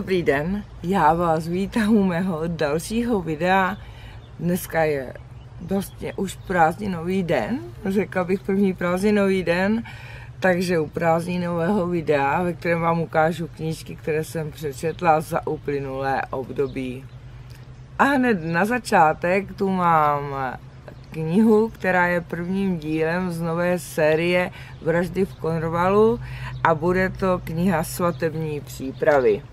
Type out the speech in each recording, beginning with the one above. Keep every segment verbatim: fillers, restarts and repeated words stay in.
Dobrý den, já vás vítám u mého dalšího videa. Dneska je vlastně už prázdninový den, řekla bych první prázdninový den, takže u prázdninového videa, ve kterém vám ukážu knížky, které jsem přečetla za uplynulé období. A hned na začátek tu mám knihu, která je prvním dílem z nové série Vraždy v Cornwallu a bude to kniha Svatební přípravy.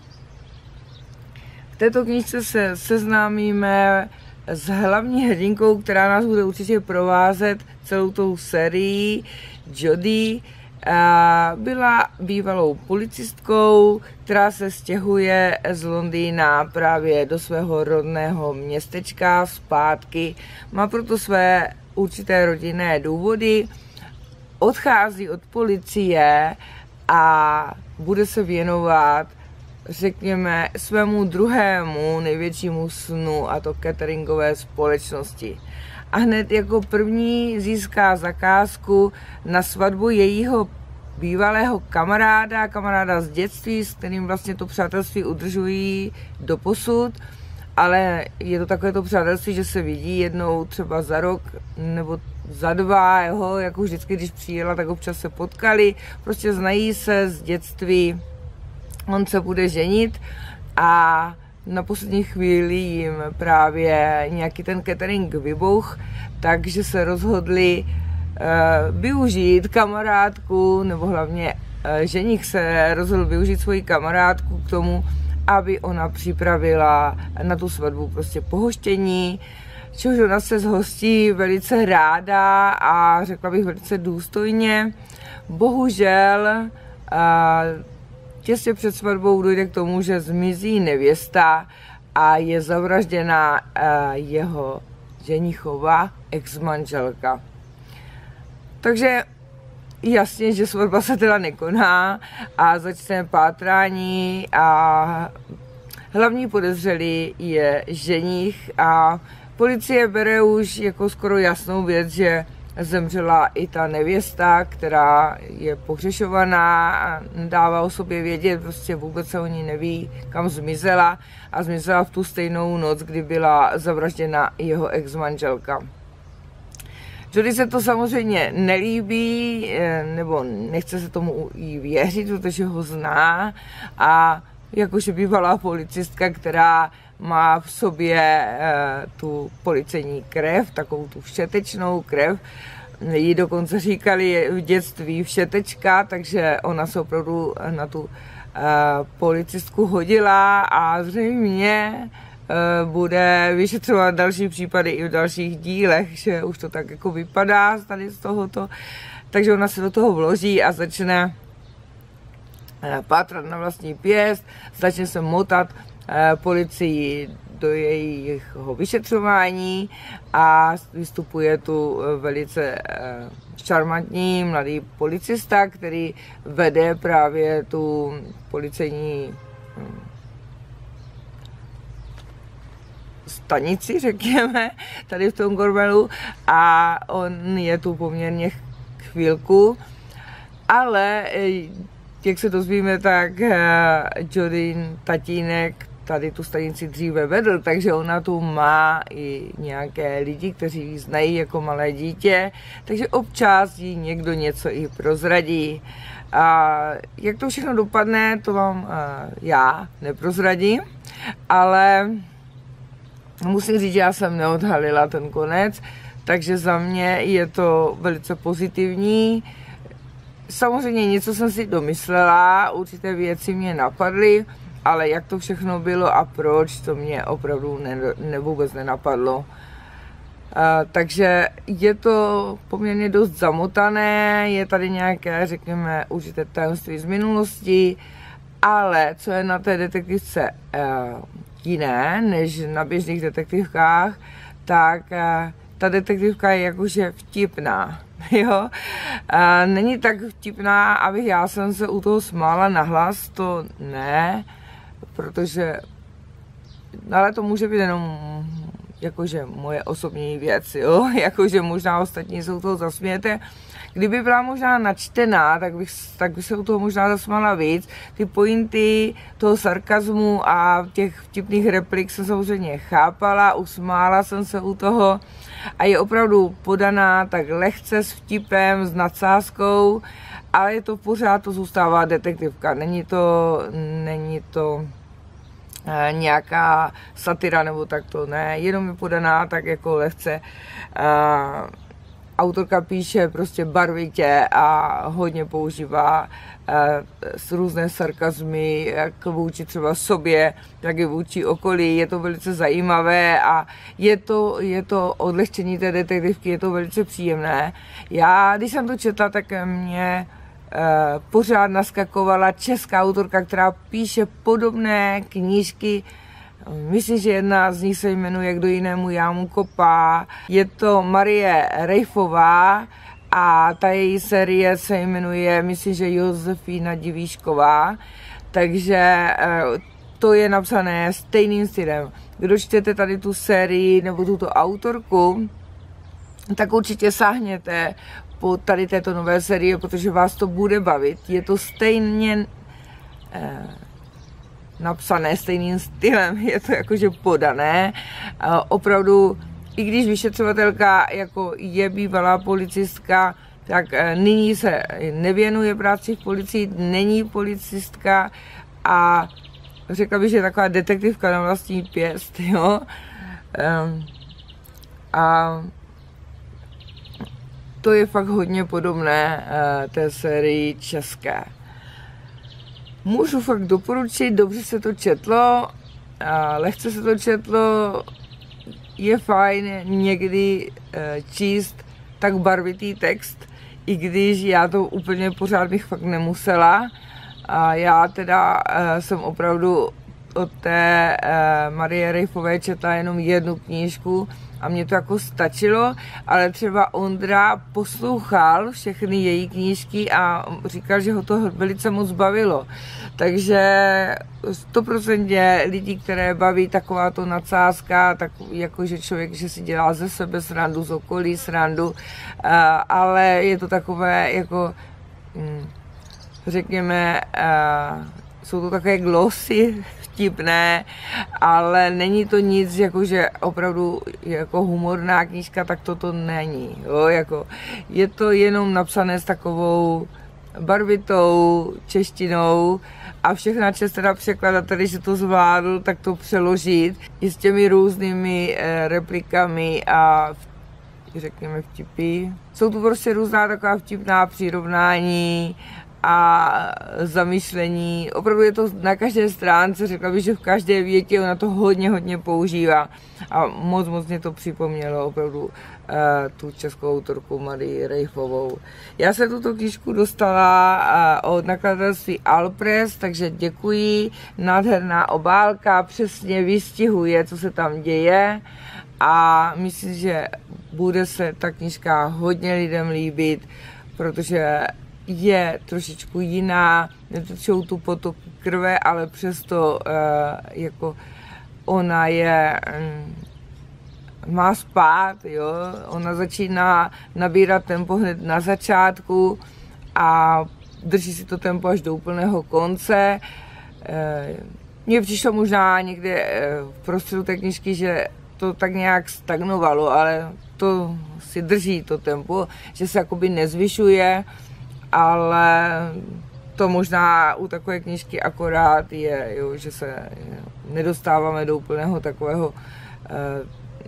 V této knižce se seznámíme s hlavní hrdinkou, která nás bude určitě provázet celou tou sérií. Jodie byla bývalou policistkou, která se stěhuje z Londýna právě do svého rodného městečka zpátky. Má proto své určité rodinné důvody, odchází od policie a bude se věnovat, řekněme, svému druhému největšímu snu, a to cateringové společnosti. A hned jako první získá zakázku na svatbu jejího bývalého kamaráda, kamaráda z dětství, s kterým vlastně to přátelství udržují doposud, ale je to takové to přátelství, že se vidí jednou třeba za rok nebo za dva, jeho, jako vždycky, když přijela, tak občas se potkali, prostě znají se z dětství. On se bude ženit a na poslední chvíli jim právě nějaký ten catering vybouch, takže se rozhodli uh, využít kamarádku, nebo hlavně uh, ženich se rozhodl využít svoji kamarádku k tomu, aby ona připravila na tu svatbu prostě pohoštění, čehož ona se zhostí velice ráda a řekla bych velice důstojně. Bohužel uh, těsně před svatbou dojde k tomu, že zmizí nevěsta a je zavražděna jeho ženichova ex-manželka. Takže jasně, že svatba se teda nekoná a začne pátrání a hlavní podezřelý je ženich a policie bere už jako skoro jasnou věc, že zemřela i ta nevěsta, která je pohřešovaná a dává o sobě vědět, prostě vůbec se o ní neví, kam zmizela a zmizela v tu stejnou noc, kdy byla zavražděna jeho ex-manželka. Jodie se to samozřejmě nelíbí, nebo nechce se tomu jí věřit, protože ho zná a jakože bývalá policistka, která má v sobě e, tu policejní krev, takovou tu všetečnou krev. Jí dokonce říkali v dětství všetečka, takže ona se opravdu na tu e, policistku hodila a zřejmě e, bude vyšetřovat další případy i v dalších dílech, že už to tak jako vypadá tady z tohoto. Takže ona se do toho vloží a začne e, pátrat na vlastní pěst, začne se motat policii do jejího vyšetřování a vystupuje tu velice šarmantní mladý policista, který vede právě tu policejní stanici, řekněme, tady v tom Cornwallu a on je tu poměrně chvílku, ale jak se dozvíme, tak Jodin tatínek tady tu stanici dříve vedl, takže ona tu má i nějaké lidi, kteří ji znají jako malé dítě, takže občas jí někdo něco i prozradí. A jak to všechno dopadne, to vám já neprozradím, ale musím říct, že já jsem neodhalila ten konec, takže za mě je to velice pozitivní. Samozřejmě něco jsem si domyslela, určité věci mě napadly, ale jak to všechno bylo a proč, to mě opravdu ne, ne, vůbec nenapadlo. Uh, takže je to poměrně dost zamotané, je tady nějaké, řekněme, určité tajemství z minulosti, ale co je na té detektivce uh, jiné než na běžných detektivkách, tak uh, ta detektivka je jakože vtipná. Jo? A není tak vtipná, abych já jsem se u toho smála nahlas, to ne, protože, ale to může být jenom jakože moje osobní věc, jo, jakože možná ostatní se u toho zasmějete. Kdyby byla možná načtená, tak bych, tak bych se u toho možná zasmála víc. Ty pointy toho sarkazmu a těch vtipných replik jsem samozřejmě chápala, usmála jsem se u toho a je opravdu podaná tak lehce s vtipem, s nadsázkou, ale je to pořád, to zůstává detektivka, není to, není to eh, nějaká satira nebo takto, ne, jenom je podaná tak jako lehce. Eh, Autorka píše prostě barvitě a hodně používá eh, různé sarkazmy, jak vůči třeba sobě, tak i vůči okolí. Je to velice zajímavé a je to, je to odlehčení té detektivky, je to velice příjemné. Já, když jsem to četla, tak mě eh, pořád naskakovala česká autorka, která píše podobné knížky. Myslím, že jedna z nich se jmenuje Kdo jinému jámu kopá. Je to Marie Rejfová a ta její série se jmenuje, myslím, že Josefína Divíšková. Takže to je napsané stejným stylem. Kdo čtete tady tu sérii nebo tuto autorku, tak určitě sáhněte po tady této nové sérii, protože vás to bude bavit. Je to stejně eh, napsané stejným stylem, je to jakože podané. Opravdu, i když vyšetřovatelka jako je bývalá policistka, tak nyní se nevěnuje práci v policii, není policistka a řekla bych, že je taková detektivka na vlastní pěst, jo. A to je fakt hodně podobné té sérii české. Můžu fakt doporučit, dobře se to četlo, lehce se to četlo, je fajn někdy číst tak barvitý text, i když já to úplně pořád bych fakt nemusela. A já teda jsem opravdu od té Marie Rejfové četla jenom jednu knížku a mě to jako stačilo, ale třeba Ondra poslouchal všechny její knížky a říkal, že ho to velice moc bavilo. Takže sto procent lidí, které baví takováto nadsázka, tak jakože člověk, že si dělá ze sebe srandu, z okolí srandu, ale je to takové jako, řekněme, jsou to takové glosy vtipné, ale není to nic, jakože opravdu jako humorná knížka, tak toto není. Jo? Jako, je to jenom napsané s takovou barvitou češtinou a všechna čest teda překladateli, že to zvládl, tak to přeložit i s těmi různými eh, replikami a řekněme vtipy. Jsou tu prostě různá taková vtipná přirovnání a zamyšlení. Opravdu je to na každé stránce, řekla bych, že v každé větě ona to hodně, hodně používá. A moc, moc mě to připomnělo opravdu uh, tu českou autorku Marii Rejfovou. Já se tuto knížku dostala uh, od nakladatelství Alpress, takže děkuji. Nádherná obálka, přesně vystihuje, co se tam děje. A myslím, že bude se ta knížka hodně lidem líbit, protože je trošičku jiná, netočou tu potok krve, ale přesto uh, jako ona je, um, má spát, jo, ona začíná nabírat tempo hned na začátku a drží si to tempo až do úplného konce. Uh, mně přišlo možná někde uh, v prostředu té knížky, že to tak nějak stagnovalo, ale to si drží to tempo, že se jakoby nezvyšuje, ale to možná u takové knížky akorát je, jo, že se nedostáváme do úplného takového eh,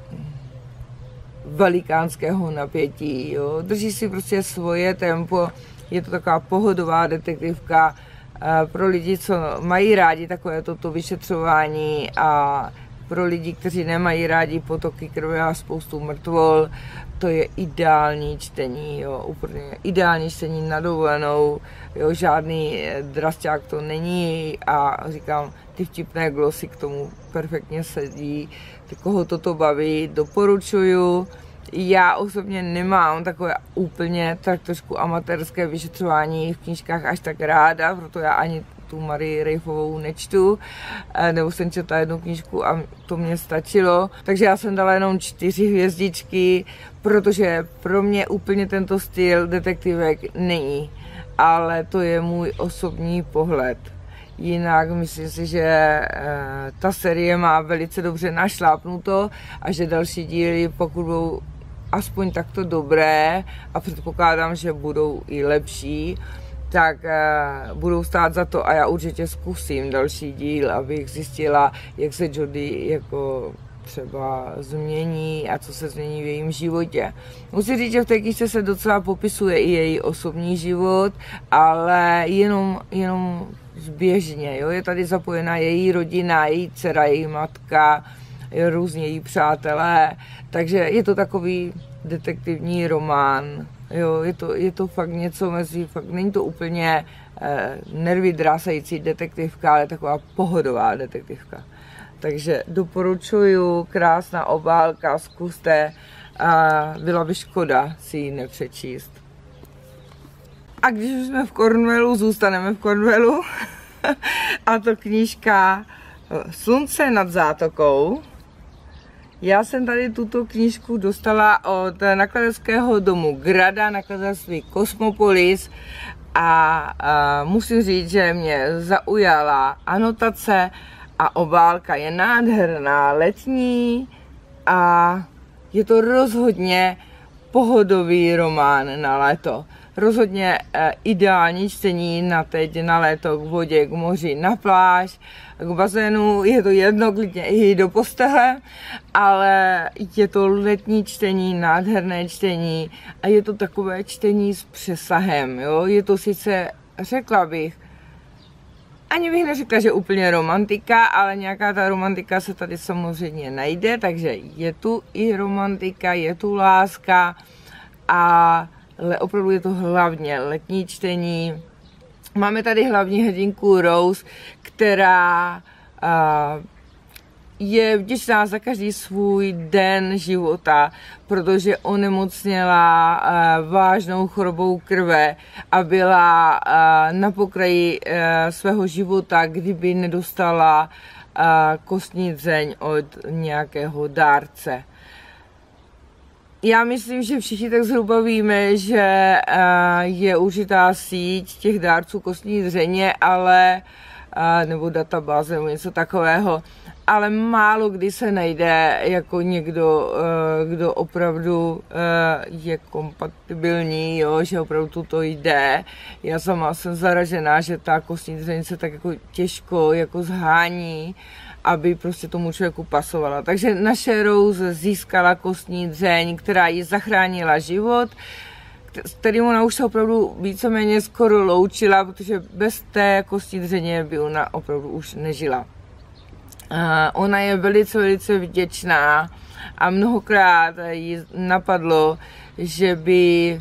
velikánského napětí. Jo. Drží si prostě svoje tempo, je to taková pohodová detektivka eh, pro lidi, co mají rádi takové toto vyšetřování a pro lidi, kteří nemají rádi potoky krve a spoustu mrtvol, to je ideální čtení, jo, úplně ideální čtení na dovolenou, jo, žádný drasťák to není a říkám, ty vtipné glosy k tomu perfektně sedí, ty, koho toto baví, doporučuju. Já osobně nemám takové úplně tak trošku amatérské vyšetřování v knížkách až tak ráda, proto já ani tu Marii Rejfovou nečtu, nebo jsem četla jednu knížku a to mě stačilo. Takže já jsem dala jenom čtyři hvězdičky, protože pro mě úplně tento styl detektivek není. Ale to je můj osobní pohled. Jinak myslím si, že ta série má velice dobře našlápnuto a že další díly, pokud budou aspoň takto dobré, a předpokládám, že budou i lepší, tak budou stát za to a já určitě zkusím další díl, abych zjistila, jak se Jodie jako třeba změní a co se změní v jejím životě. Musím říct, že v té knížce se docela popisuje i její osobní život, ale jenom, jenom zběžně. Jo? Je tady zapojená její rodina, její dcera, její matka, různě její přátelé, takže je to takový detektivní román. Jo? Je to, je to fakt něco mezi, fakt není to úplně eh, nervy drásající detektivka, ale taková pohodová detektivka. Takže doporučuju, krásná obálka, zkuste, a byla by škoda si ji nepřečíst. A když už jsme v Cornwallu, zůstaneme v Cornwallu, a to knížka Slunce nad zátokou. Já jsem tady tuto knížku dostala od nakladatelského domu Grada, nakladatelství Kosmopolis, a, a musím říct, že mě zaujala anotace a obálka je nádherná, letní a je to rozhodně pohodový román na léto. Rozhodně eh, ideální čtení na teď, na léto, k vodě, k moři, na pláž, k bazénu. Je to jedno, klidně i do postele, ale je to letní čtení, nádherné čtení a je to takové čtení s přesahem. Jo? Je to sice, řekla bych, ani bych neřekla, že úplně romantika, ale nějaká ta romantika se tady samozřejmě najde, takže je tu i romantika, je tu láska, a ale opravdu je to hlavně letní čtení. Máme tady hlavní hrdinku Rose, která uh, je vděčná za každý svůj den života, protože onemocněla uh, vážnou chorobou krve a byla uh, na pokraji uh, svého života, kdyby nedostala uh, kostní dřeň od nějakého dárce. Já myslím, že všichni tak zhruba víme, že je určitá síť těch dárců kostní dřeně, ale, nebo databáze nebo něco takového, ale málo kdy se najde jako někdo, kdo opravdu je kompatibilní, jo, že opravdu tuto jde. Já sama jsem zaražená, že ta kostní dřeň se tak jako těžko jako zhání, aby prostě tomu člověku pasovala. Takže naše Rose získala kostní dřeň, která jí zachránila život, s kterým ona už se opravdu víceméně skoro loučila, protože bez té kostní dřeně by ona opravdu už nežila. A ona je velice, velice vděčná a mnohokrát jí napadlo, že by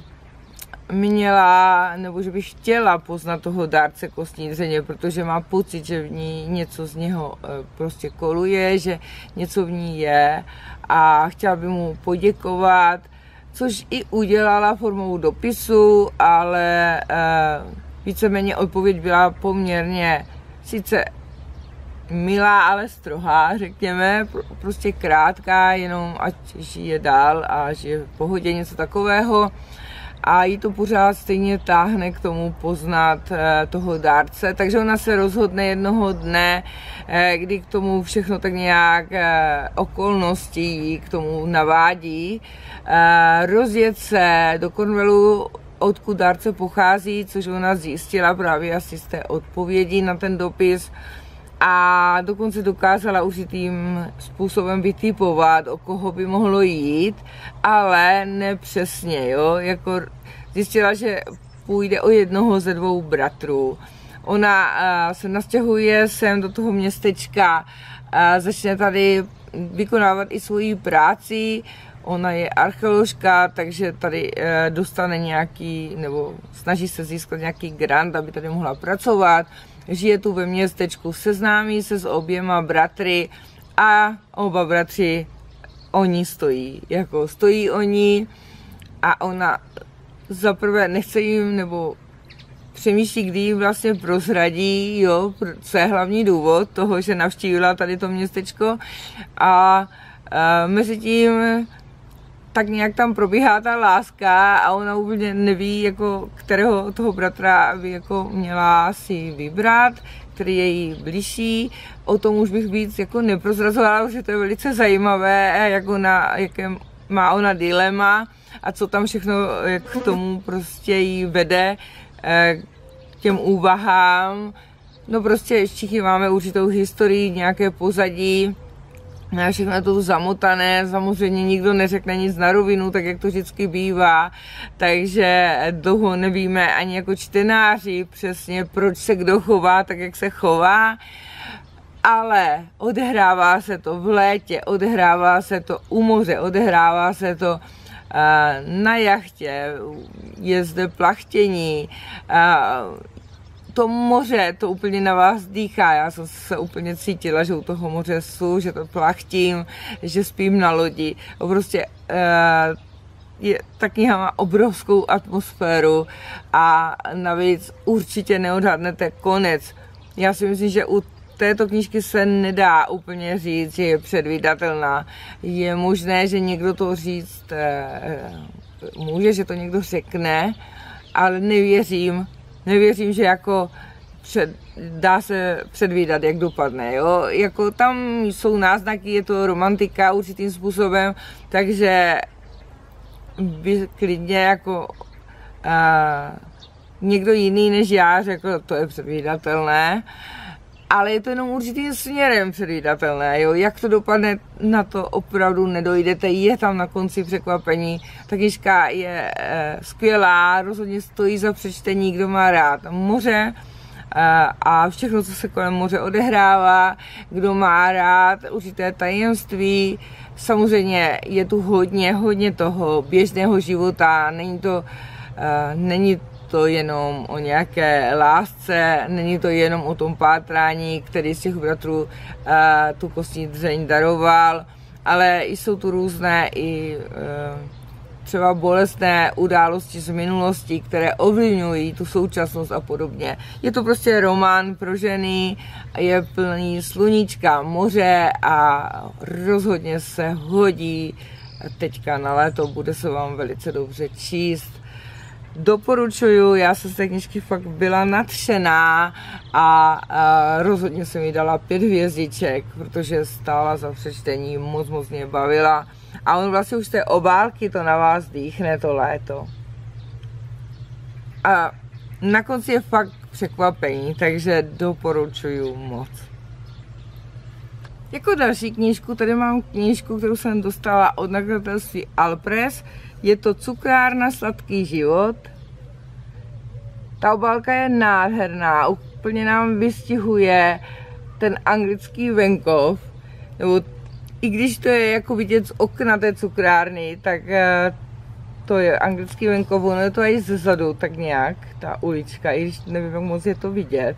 měla, nebo že by chtěla poznat toho dárce kostní dřeně, protože má pocit, že v ní něco z něho prostě koluje, že něco v ní je a chtěla by mu poděkovat, což i udělala formou dopisu, ale víceméně odpověď byla poměrně sice milá, ale strohá, řekněme, prostě krátká, jenom ať žije dál a žije v pohodě, něco takového. A jí to pořád stejně táhne k tomu poznat toho dárce, takže ona se rozhodne jednoho dne, kdy k tomu všechno tak nějak okolností k tomu navádí, rozjet se do Cornwallu, odkud dárce pochází, což ona zjistila právě asi z té odpovědi na ten dopis, a dokonce dokázala určitým způsobem vytipovat, o koho by mohlo jít, ale nepřesně, jo, jako zjistila, že půjde o jednoho ze dvou bratrů. Ona uh, se nastěhuje sem do toho městečka, uh, začne tady vykonávat i svoji práci, ona je archeoložka, takže tady uh, dostane nějaký, nebo snaží se získat nějaký grant, aby tady mohla pracovat. Žije tu ve městečku, seznámí se s oběma bratry a oba bratři o ní stojí, jako stojí o ní a ona zaprvé nechce jim, nebo přemýšlí, kdy jí vlastně prozradí, jo, co je hlavní důvod toho, že navštívila tady to městečko a e, mezi tím tak nějak tam probíhá ta láska a ona úplně neví, jako, kterého toho bratra by jako měla si vybrat, který je jí blížší. O tom už bych víc jako neprozrazovala, protože to je velice zajímavé, jako na, jaké má ona dilema a co tam všechno k tomu prostě jí vede, k těm úvahám. No prostě všichni máme určitou historii, nějaké pozadí, všechno je to zamotané, samozřejmě nikdo neřekne nic na rovinu, tak jak to vždycky bývá, takže dlouho nevíme ani jako čtenáři přesně, proč se kdo chová, tak jak se chová, ale odehrává se to v létě, odehrává se to u moře, odehrává se to na jachtě, je zde plachtění, to moře, to úplně na vás dýchá, já jsem se úplně cítila, že u toho moře jsou, že to plachtím, že spím na lodi, prostě je, ta kniha má obrovskou atmosféru a navíc určitě neodhadnete konec. Já si myslím, že u této knížky se nedá úplně říct, že je předvídatelná. Je možné, že někdo to říct může, že to někdo řekne, ale nevěřím, nevěřím, že jako před, dá se předvídat, jak dopadne, jo. Jako tam jsou náznaky, je to romantika určitým způsobem, takže by klidně jako uh, někdo jiný než já řekl, to je předvídatelné, ale je to jenom určitým směrem předvídatelné, jo. Jak to dopadne, na to opravdu nedojdete, je tam na konci překvapení. Ta knížka je e, skvělá, rozhodně stojí za přečtení, kdo má rád moře e, a všechno, co se kolem moře odehrává, kdo má rád určité tajemství. Samozřejmě je tu hodně, hodně toho běžného života, není to, e, není to jenom o nějaké lásce, není to jenom o tom pátrání, který z těch bratrů uh, tu kostní dřeň daroval, ale jsou tu různé i uh, třeba bolestné události z minulosti, které ovlivňují tu současnost a podobně. Je to prostě román pro ženy, je plný sluníčka, moře a rozhodně se hodí teďka na léto, bude se vám velice dobře číst. Doporučuju, já jsem z té knížky fakt byla nadšená a, a rozhodně jsem jí dala pět hvězdiček, protože stála za přečtení, moc moc mě bavila a on vlastně už z té obálky to na vás dýchne to léto. A na konci je fakt překvapení, takže doporučuju moc. Jako další knížku, tady mám knížku, kterou jsem dostala od nakladatelství Alpress. Je to Cukrárna Sladký život. Ta obálka je nádherná, úplně nám vystihuje ten anglický venkov. Nebo i když to je jako vidět z okna té cukrárny, tak to je anglický venkov, ono je to i zezadu tak nějak, ta ulička, i když nevím, jak moc je to vidět.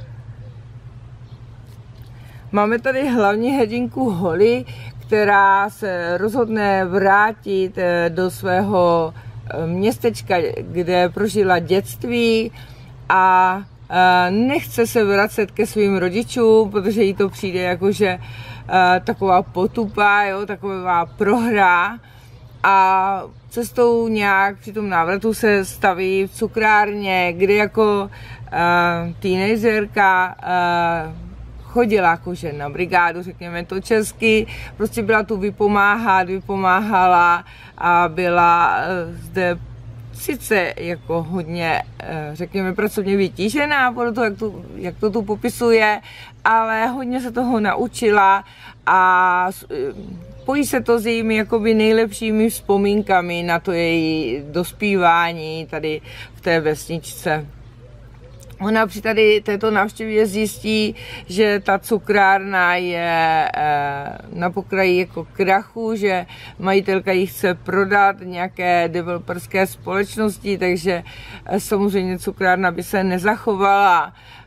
Máme tady hlavní hrdinku Holly, která se rozhodne vrátit do svého městečka, kde prožila dětství a nechce se vracet ke svým rodičům, protože jí to přijde jakože taková potupa, jo, taková prohra a cestou nějak při tom návratu se staví v cukrárně, kde jako teenagerka chodila jakože na brigádu, řekněme to česky, prostě byla tu vypomáhat, vypomáhala a byla zde sice jako hodně, řekněme, pracovně vytížená, podle toho, jak to, jak to tu popisuje, ale hodně se toho naučila a pojí se to s jejími jakoby nejlepšími vzpomínkami na to její dospívání tady v té vesničce. Ona při tady této návštěvě zjistí, že ta cukrárna je na pokraji jako krachu, že majitelka ji chce prodat nějaké developerské společnosti, takže samozřejmě cukrárna by se nezachovala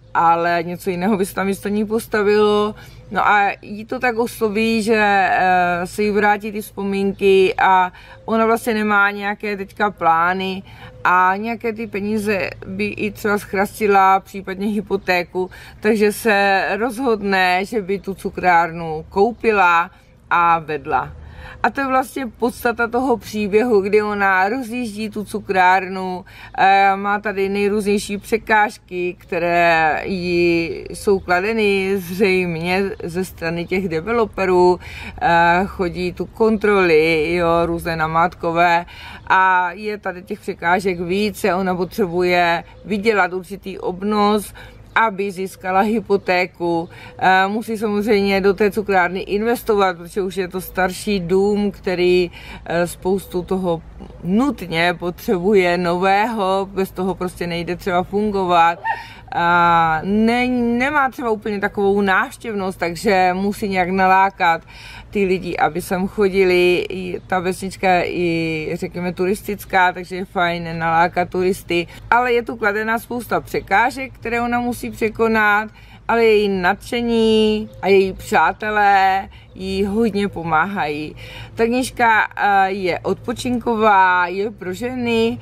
ale něco jiného by se tam místo ní postavilo. No a jí to tak osloví, že uh, se jí vrátí ty vzpomínky a ona vlastně nemá nějaké teďka plány a nějaké ty peníze by i třeba zchrastila, případně hypotéku, takže se rozhodne, že by tu cukrárnu koupila a vedla. A to je vlastně podstata toho příběhu, kdy ona rozjíždí tu cukrárnu, má tady nejrůznější překážky, které jí jsou kladeny zřejmě ze strany těch developerů, chodí tu kontroly, jo, různé namátkové a je tady těch překážek více, ona potřebuje vydělat určitý obnos, aby získala hypotéku. Musí samozřejmě do té cukrárny investovat, protože už je to starší dům, který spoustu toho nutně potřebuje nového, bez toho prostě nejde třeba fungovat. A ne, nemá třeba úplně takovou návštěvnost, takže musí nějak nalákat ty lidi, aby sem chodili. Ta vesnička je i, řekněme, turistická, takže je fajn nalákat turisty. Ale je tu kladená spousta překážek, které ona musí překonat, ale její nadšení a její přátelé jí hodně pomáhají. Ta knížka je odpočinková, je pro ženy,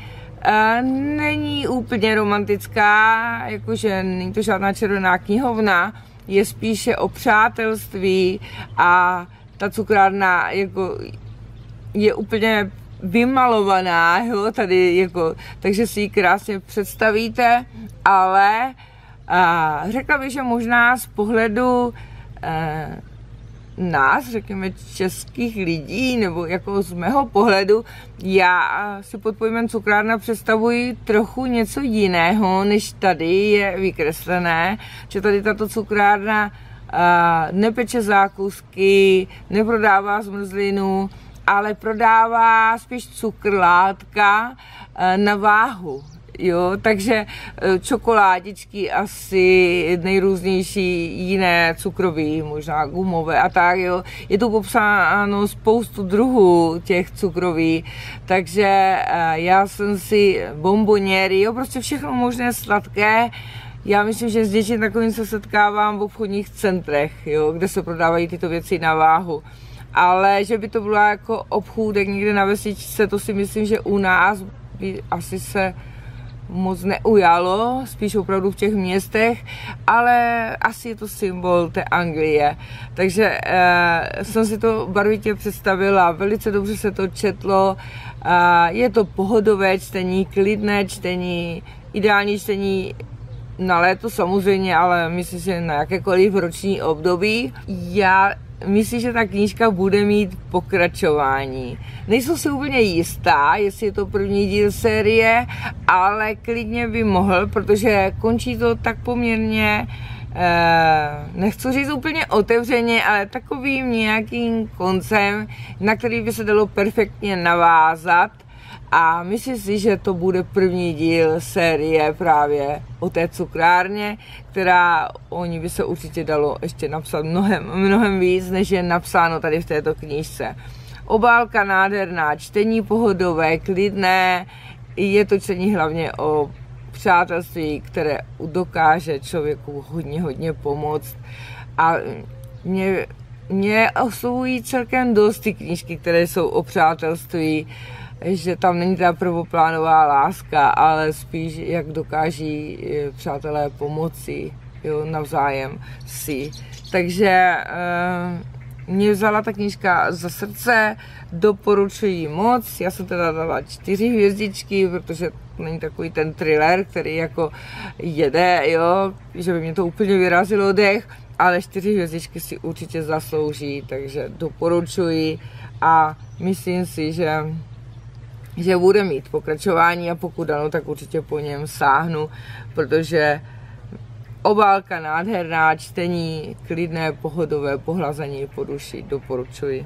není úplně romantická, jakože není to žádná červená knihovna, je spíše o přátelství a ta cukrárna jako je úplně vymalovaná, jo, tady jako, takže si ji krásně představíte, ale a, řekla bych, že možná z pohledu e, nás, řekněme, českých lidí, nebo jako z mého pohledu, já si pod pojmem cukrárna představuji trochu něco jiného, než tady je vykreslené, že tady tato cukrárna uh, nepeče zákusky, neprodává zmrzlinu, ale prodává spíš cukr, látka uh, na váhu. Jo, takže čokoládičky asi, nejrůznější jiné cukroví, možná gumové a tak, jo. Je tu popsáno spoustu druhů těch cukroví, takže já jsem si bomboněry, jo, prostě všechno možné sladké. Já myslím, že s něčím takovým se setkávám v obchodních centrech, jo, kde se prodávají tyto věci na váhu. Ale že by to bylo jako obchůdek někde na vesničce, to si myslím, že u nás by asi se moc neujalo, spíš opravdu v těch městech, ale asi je to symbol té Anglie. Takže eh, jsem si to barvitě představila, velice dobře se to četlo, eh, je to pohodové čtení, klidné čtení, ideální čtení na léto samozřejmě, ale myslím, že na jakékoliv roční období. Já myslím, že ta knížka bude mít pokračování. Nejsem si úplně jistá, jestli je to první díl série, ale klidně by mohl, protože končí to tak poměrně, eh, nechci říct úplně otevřeně, ale takovým nějakým koncem, na který by se dalo perfektně navázat. A myslím si, že to bude první díl série právě o té cukrárně, která o ní by se určitě dalo ještě napsat mnohem, mnohem víc, než je napsáno tady v této knížce. Obálka nádherná, čtení pohodové, klidné, je to čtení hlavně o přátelství, které dokáže člověku hodně, hodně pomoct. A mě, mě oslovují celkem dost ty knížky, které jsou o přátelství, že tam není ta prvoplánová láska, ale spíš jak dokáží přátelé pomoci, jo, navzájem si. Takže e, mě vzala ta knížka za srdce, doporučuji moc, já jsem teda dala čtyři hvězdičky, protože to není takový ten thriller, který jako jede, jo, že by mě to úplně vyrazilo dech, ale čtyři hvězdičky si určitě zaslouží, takže doporučuji a myslím si, že že bude mít pokračování a pokud ano, tak určitě po něm sáhnu, protože obálka nádherná, čtení, klidné, pohodové, pohlazení po duši, doporučuji.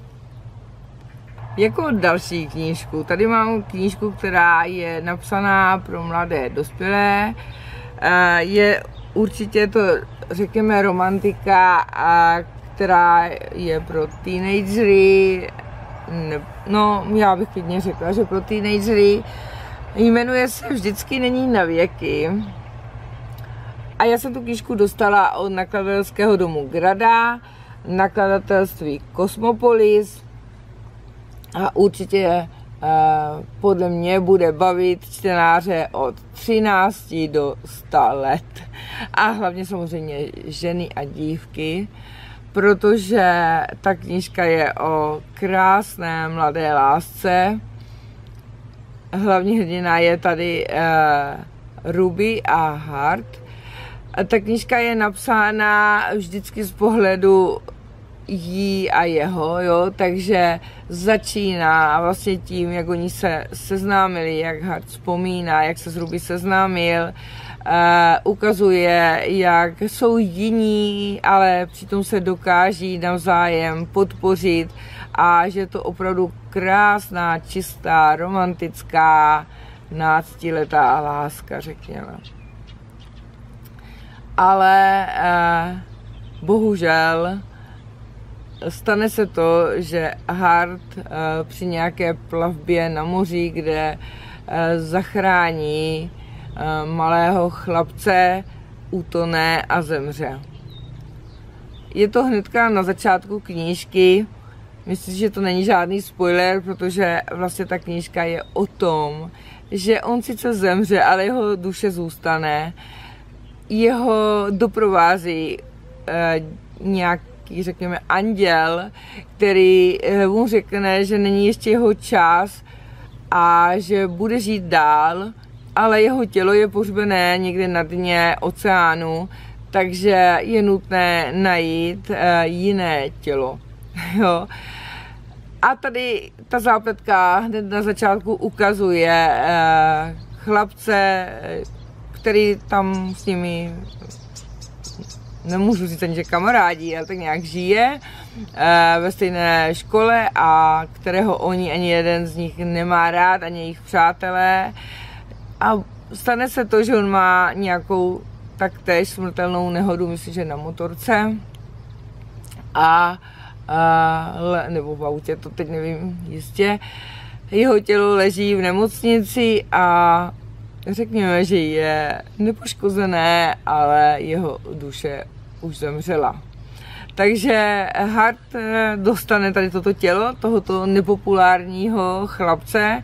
Jako další knížku, tady mám knížku, která je napsaná pro mladé dospělé, je určitě to, řekněme, romantika, která je pro teenagery. No, já bych klidně řekla, že pro teenagery. Jmenuje se Vždycky není na věky A já jsem tu knížku dostala od nakladatelského domu Grada, nakladatelství Kosmopolis a určitě Uh, podle mě bude bavit čtenáře od třinácti do sta let. A hlavně samozřejmě ženy a dívky, protože ta knížka je o krásné mladé lásce. Hlavní hrdina je tady uh, Ruby a Hart. A ta knížka je napsána vždycky z pohledu jí a jeho, jo, takže začíná vlastně tím, jak oni se seznámili, jak Hart vzpomíná, jak se s Ruby seznámil, uh, ukazuje, jak jsou jiní, ale přitom se dokáží navzájem podpořit a že je to opravdu krásná, čistá, romantická, náctiletá láska, řekněme. Ale uh, bohužel stane se to, že Hart uh, při nějaké plavbě na moři, kde uh, zachrání uh, malého chlapce, utone a zemře. Je to hnedka na začátku knížky. Myslím, že to není žádný spoiler, protože vlastně ta knížka je o tom, že on sice zemře, ale jeho duše zůstane. Jeho doprovází uh, nějak řekněme anděl, který mu řekne, že není ještě jeho čas a že bude žít dál, ale jeho tělo je pohřbené někde na dně oceánu, takže je nutné najít uh, jiné tělo. Jo. A tady ta zápletka hned na začátku ukazuje uh, chlapce, který tam s nimi, nemůžu říct ani, že kamarádí, ale tak nějak žije uh, ve stejné škole a kterého oni ani jeden z nich nemá rád, ani jejich přátelé. A stane se to, že on má nějakou taktéž smrtelnou nehodu, myslím, že na motorce. A uh, nebo v autě, to teď nevím jistě. Jeho tělo leží v nemocnici a řekněme, že je nepoškozené, ale jeho duše už zemřela. Takže Hart dostane tady toto tělo, tohoto nepopulárního chlapce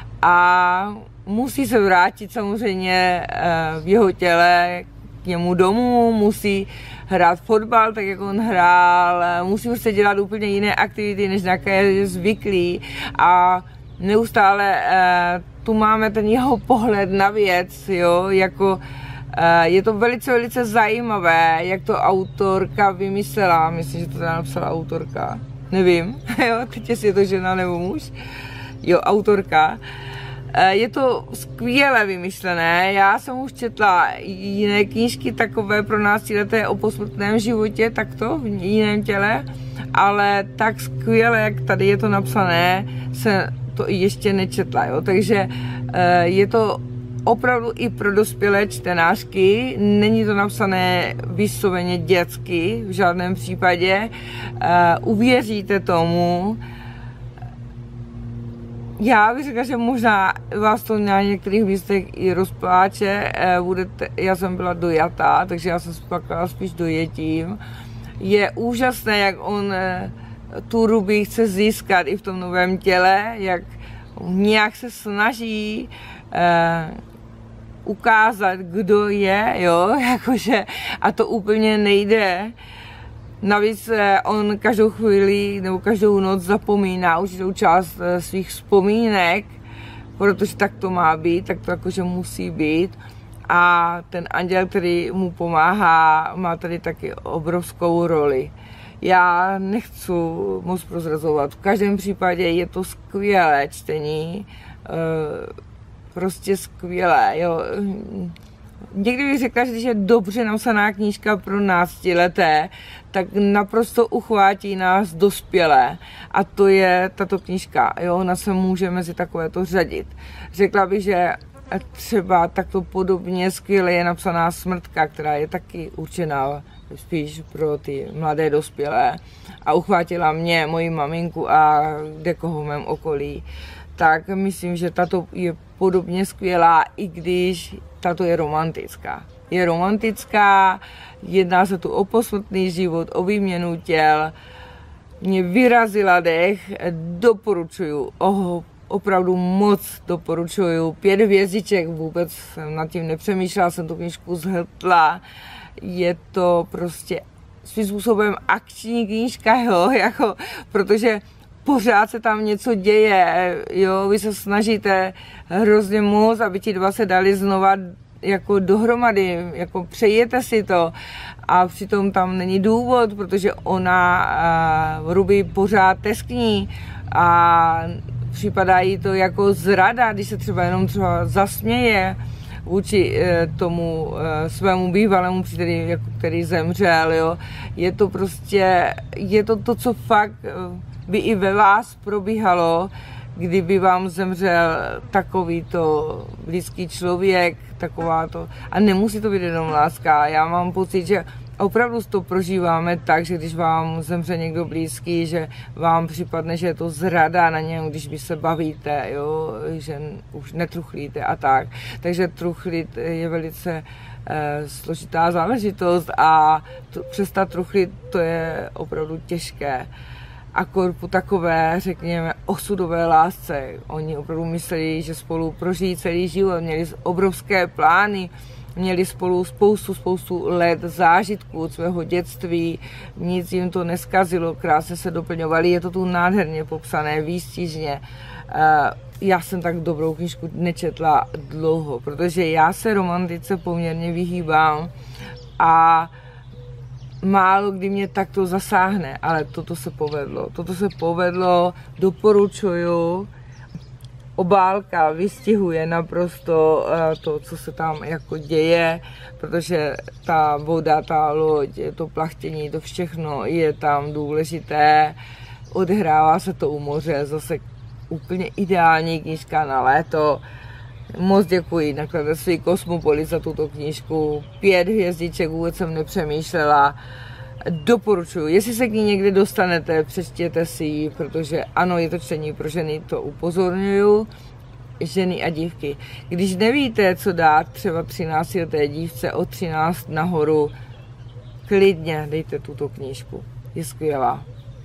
a musí se vrátit samozřejmě v jeho těle k němu domů, musí hrát fotbal, tak jak on hrál, musí prostě dělat úplně jiné aktivity, než na jaké je zvyklý a neustále tu máme ten jeho pohled na věc, jo, jako je to velice, velice zajímavé, jak to autorka vymyslela, myslím, že to teda napsala autorka, nevím, jo, teď jestli je to žena nebo muž, jo, autorka. Je to skvěle vymyšlené, já jsem už četla jiné knížky takové pro náctileté o posmrtném životě, takto, v jiném těle, ale tak skvěle, jak tady je to napsané, se to ještě nečetla, jo, takže je to opravdu i pro dospělé čtenářky, není to napsané vysloveně dětsky, v žádném případě, uvěříte tomu. Já bych řekla, že možná vás to na některých místech i rozpláče, budete, já jsem byla dojatá, takže já jsem spakala spíš dojetím. Je úžasné, jak on tu Ruby chce získat i v tom novém těle, jak nějak se snaží eh, ukázat, kdo je, jo, jakože, a to úplně nejde. Navíc eh, on každou chvíli nebo každou noc zapomíná určitou část eh, svých vzpomínek, protože tak to má být, tak to jakože musí být. A ten anděl, který mu pomáhá, má tady taky obrovskou roli. Já nechci moc prozrazovat. V každém případě je to skvělé čtení. Prostě skvělé. Jo. Někdy bych řekla, že když je dobře napsaná knížka pro náctileté, tak naprosto uchvátí nás dospělé. A to je tato knížka. Jo. Ona se může mezi takovéto řadit. Řekla bych, že třeba takto podobně skvěle je napsaná Smrtka, která je taky určená spíš pro ty mladé dospělé a uchvátila mě, moji maminku a kdekoho v mém okolí, tak myslím, že tato je podobně skvělá, i když tato je romantická. je romantická, jedná se tu o posmrtný život, o výměnu těl. Mě vyrazila dech, doporučuju, oh, opravdu moc doporučuju. Pět hvězdiček, vůbec jsem nad tím nepřemýšlela, jsem tu knížku zhltla. Je to prostě svým způsobem akční knížka, jo, jako, protože pořád se tam něco děje, jo, vy se snažíte hrozně moc, aby ti dva se dali znova jako dohromady, jako přejete si to a přitom tam není důvod, protože ona uh, Ruby pořád teskní a připadá jí to jako zrada, když se třeba jenom třeba zasměje vůči uh, tomu uh, svému bývalému příteli, jako který zemřel, jo. Je to prostě, je to to, co fakt uh, by i ve vás probíhalo, kdyby vám zemřel takovýto blízký člověk, taková to, a nemusí to být jenom láska. Já mám pocit, že opravdu to prožíváme tak, že když vám zemře někdo blízký, že vám připadne, že je to zrada na něm, když vy se bavíte, jo, že už netruchlíte a tak. Takže truchlit je velice eh, složitá záležitost a to, přestat truchlit, to je opravdu těžké. Akor po takové, řekněme, osudové lásce. Oni opravdu mysleli, že spolu prožijí celý život, měli obrovské plány, měli spolu spoustu, spoustu let zážitků od svého dětství, nic jim to neskazilo, krásně se doplňovali, je to tu nádherně popsané, výstižně. Já jsem tak dobrou knížku nečetla dlouho, protože já se romantice poměrně vyhýbám a málo kdy mě takto zasáhne, ale toto se povedlo. Toto se povedlo, doporučuju. Obálka vystihuje naprosto to, co se tam jako děje, protože ta voda, ta loď, to plachtění, to všechno je tam důležité. Odehrává se to u moře, zase úplně ideální knížka na léto. Moc děkuji nakladatelství Kosmopolis za tuto knížku. Pět hvězdiček, vůbec jsem nepřemýšlela. Doporučuji, jestli se k ní někdy dostanete, přečtěte si ji, protože ano, je to čtení pro ženy, to upozorňuju. Ženy a dívky. Když nevíte, co dát třeba třináctileté dívce od třináct nahoru, klidně dejte tuto knížku. Je skvělá.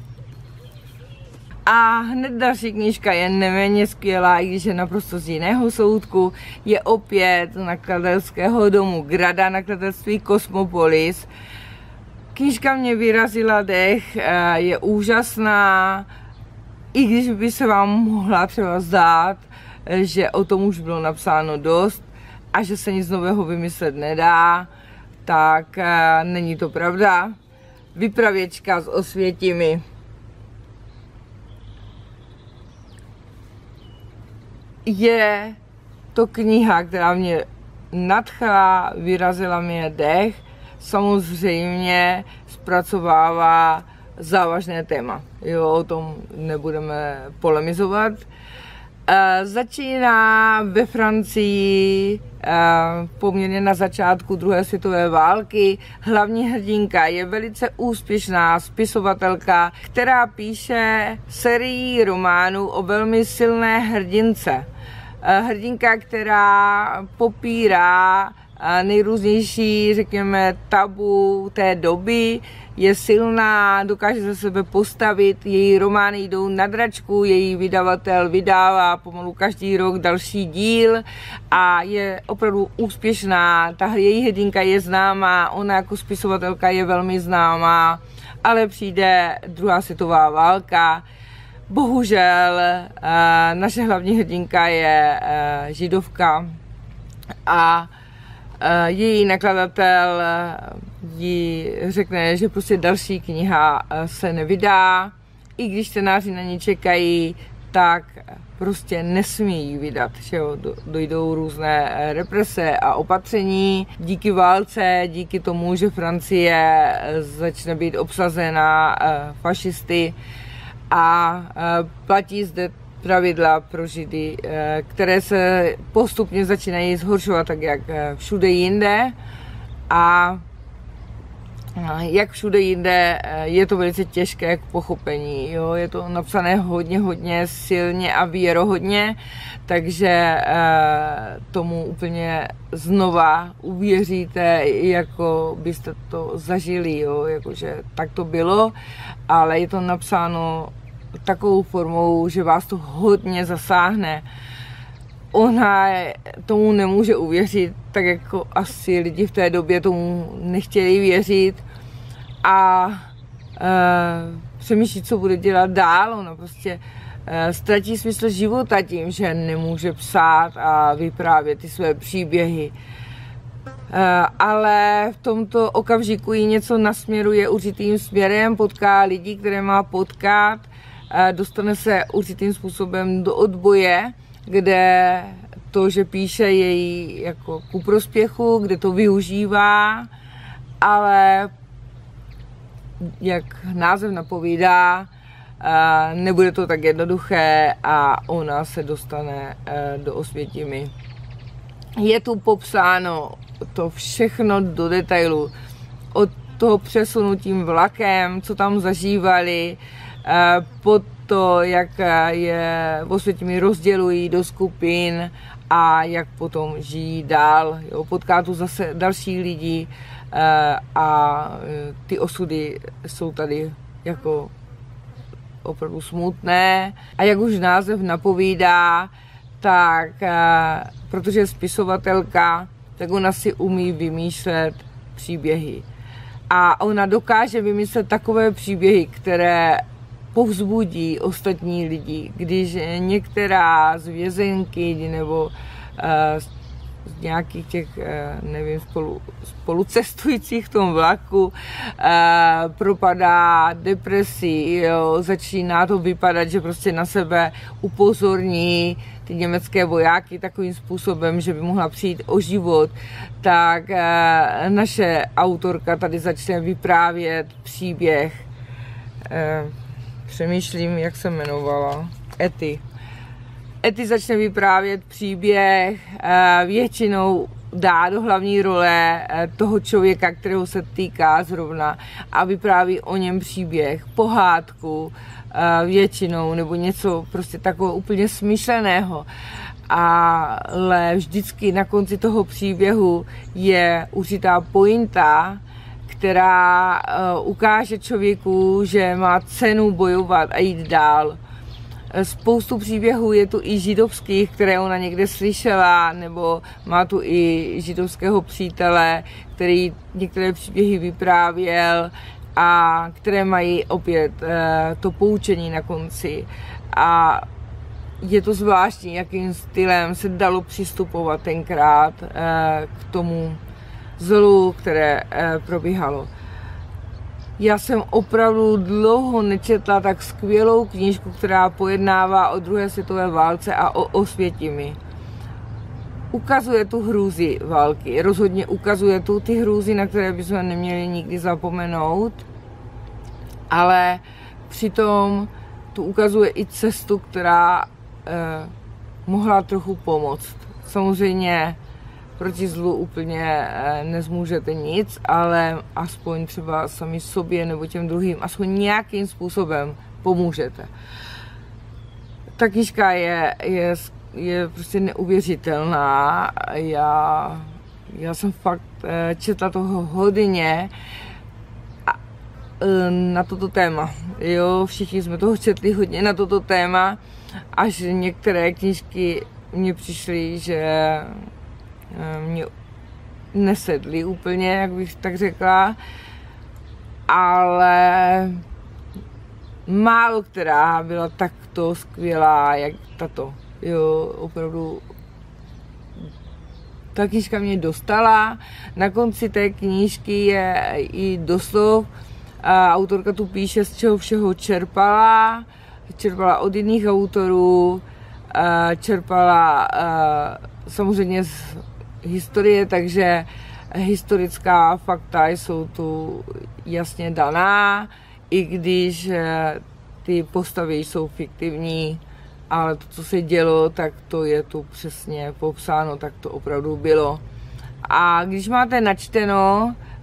A hned další knížka je neméně skvělá, i když je naprosto z jiného soudku. Je opět z nakladatelského domu Grada, nakladatelství Kosmopolis. Knížka mě vyrazila dech, je úžasná, i když by se vám mohla třeba zdát, že o tom už bylo napsáno dost a že se nic nového vymyslet nedá, tak není to pravda. Vypravěčka z Osvětimi. Je to kniha, která mě nadchla, vyrazila mě dech, samozřejmě zpracovává závažné téma. Jo, o tom nebudeme polemizovat. E, začíná ve Francii e, poměrně na začátku druhé světové války. Hlavní hrdinka je velice úspěšná spisovatelka, která píše sérii románů o velmi silné hrdince. E, hrdinka, která popírá nejrůznější, řekněme, tabu té doby, je silná, dokáže se sebe postavit, její romány jdou na dračku, její vydavatel vydává pomalu každý rok další díl a je opravdu úspěšná. Ta její hrdinka je známá, ona jako spisovatelka je velmi známá, ale přijde druhá světová válka. Bohužel naše hlavní hrdinka je židovka a její nakladatel jí řekne, že prostě další kniha se nevydá, i když čtenáři na ní čekají, tak prostě nesmí ji vydat, že jo? Dojdou různé represe a opatření díky válce, díky tomu, že Francie začne být obsazena fašisty a platí zde pravidla pro Židy, které se postupně začínají zhoršovat tak jak všude jinde a jak všude jinde, je to velice těžké k pochopení. Jo? Je to napsané hodně, hodně silně a věrohodně, takže eh, tomu úplně znova uvěříte, jako byste to zažili, jo? Jakože tak to bylo, ale je to napsáno takovou formou, že vás to hodně zasáhne. Ona tomu nemůže uvěřit, tak jako asi lidi v té době tomu nechtěli věřit a e, přemýšlí, co bude dělat dál. Ona prostě e, ztratí smysl života tím, že nemůže psát a vyprávět ty své příběhy. E, ale v tomto okamžiku jí něco nasměruje určitým směrem, potká lidi, které má potkat, e, dostane se určitým způsobem do odboje, kde to, že píše, je jí jako ku prospěchu, kde to využívá, ale jak název napovídá, nebude to tak jednoduché a ona se dostane do Osvětimi. Je tu popsáno to všechno do detailu, od toho přesunu tím vlakem, co tam zažívali, pod to, jak je v Osvětimi rozdělují do skupin a jak potom žijí dál. Jo, potká tu zase další lidi a ty osudy jsou tady jako opravdu smutné. A jak už název napovídá, tak protože je spisovatelka, tak ona si umí vymýšlet příběhy. A ona dokáže vymyslet takové příběhy, které povzbudí ostatní lidi, když některá z vězenky nebo uh, z nějakých těch, uh, nevím, spolu, spolucestujících v tom vlaku uh, propadá depresí, jo, začíná to vypadat, že prostě na sebe upozorní ty německé vojáky takovým způsobem, že by mohla přijít o život, tak uh, naše autorka tady začne vyprávět příběh. Uh, Přemýšlím, jak se jmenovala. Ety. Ety začne vyprávět příběh, většinou dá do hlavní role toho člověka, kterého se týká zrovna a vypráví o něm příběh, pohádku většinou nebo něco prostě takového úplně smyšleného. Ale vždycky na konci toho příběhu je určitá pointa, která uh, ukáže člověku, že má cenu bojovat a jít dál. Spoustu příběhů je tu i židovských, které ona někde slyšela, nebo má tu i židovského přítele, který některé příběhy vyprávěl a které mají opět uh, to poučení na konci. A je to zvláštní, jakým stylem se dalo přistupovat tenkrát uh, k tomu zlu, které eh, probíhalo. Já jsem opravdu dlouho nečetla tak skvělou knížku, která pojednává o druhé světové válce a o Osvětimi. Ukazuje tu hrůzy války, rozhodně ukazuje tu ty hrůzy, na které bychom neměli nikdy zapomenout, ale přitom tu ukazuje i cestu, která eh, mohla trochu pomoct. Samozřejmě proti zlu úplně nezmůžete nic, ale aspoň třeba sami sobě nebo těm druhým, aspoň nějakým způsobem pomůžete. Ta knížka je, je, je prostě neuvěřitelná. Já, já jsem fakt četla toho hodně a, na toto téma. Jo, všichni jsme toho četli hodně na toto téma, až některé knížky mně přišly, že mě nesedly úplně, jak bych tak řekla, ale málo která byla takto skvělá, jak tato. Jo, opravdu ta knížka mě dostala. Na konci té knížky je i doslov. A autorka tu píše, z čeho všeho čerpala. Čerpala od jiných autorů, čerpala samozřejmě z historie, takže historická fakta jsou tu jasně daná, i když ty postavy jsou fiktivní, ale to, co se dělo, tak to je tu přesně popsáno, tak to opravdu bylo. A když máte načteno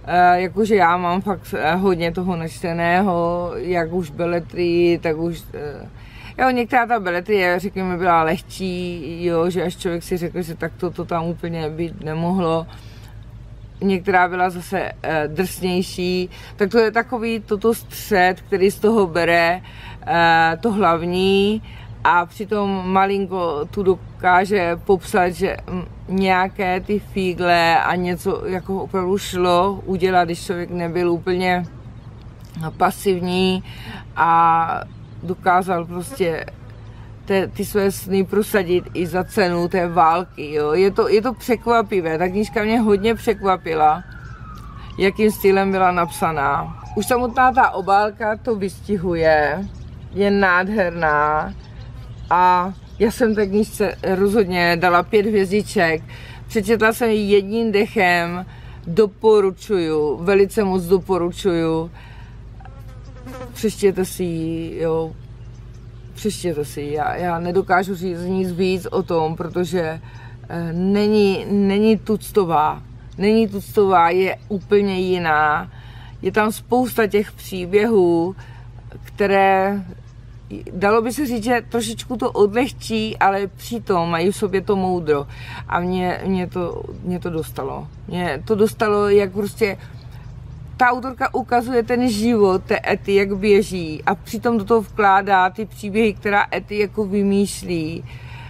jakože já mám fakt hodně toho načteného, jak už beletrii, tak už, jo, některá ta beletrie, řekněme, byla lehčí, jo, že až člověk si řekl, že tak to, to tam úplně být nemohlo. Některá byla zase eh, drsnější, tak to je takový toto střed, který z toho bere eh, to hlavní a přitom malinko tu dokáže popsat, že m, nějaké ty fígle a něco jako opravdu šlo udělat, když člověk nebyl úplně pasivní a dokázal prostě Te, ty své sny prosadit i za cenu té války. Jo. Je, to, je to překvapivé, ta knížka mě hodně překvapila, jakým stylem byla napsaná. Už samotná ta obálka to vystihuje, je nádherná a já jsem té knížce rozhodně dala pět hvězdiček. Přečetla jsem ji jedním dechem, doporučuju, velice moc doporučuju. Přečtěte si ji, jo. Přečtěte si, já, já nedokážu říct nic víc o tom, protože e, není, není tuctová. Není tuctová, je úplně jiná. Je tam spousta těch příběhů, které, dalo by se říct, že trošičku to odlehčí, ale přitom mají v sobě to moudro. A mě, mě, to, mě to dostalo. Mě to dostalo, jak prostě ta autorka ukazuje ten život té Etty, jak běží a přitom do toho vkládá ty příběhy, která Etty jako vymýšlí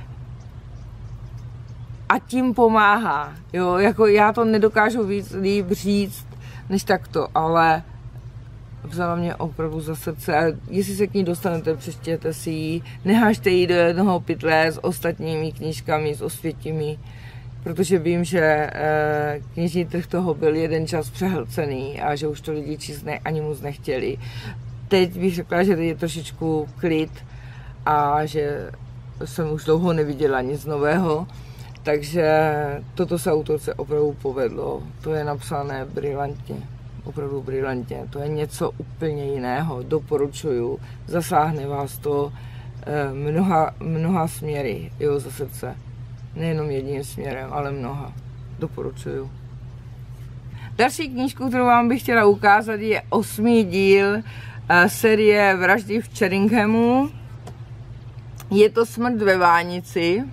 a tím pomáhá, jo, jako já to nedokážu víc líp říct, než takto, ale vzala mě opravdu za srdce a jestli se k ní dostanete, přečtěte si ji, nehážte ji do jednoho pytle s ostatními knížkami, s osvětími, protože vím, že knižní trh toho byl jeden čas přehlcený a že už to lidi číst ne, ani moc nechtěli. Teď bych řekla, že je trošičku klid a že jsem už dlouho neviděla nic nového, takže toto se autorce opravdu povedlo. To je napsané brilantně, opravdu brilantně. To je něco úplně jiného, doporučuju. Zasáhne vás to mnoha, mnoha směry, jo, za srdce. Nejenom jedním směrem, ale mnoha. Doporučuju. Další knížku, kterou vám bych chtěla ukázat, je osmý díl uh, série Vraždy v Čeringhamu. Je to Smrt ve Vánici.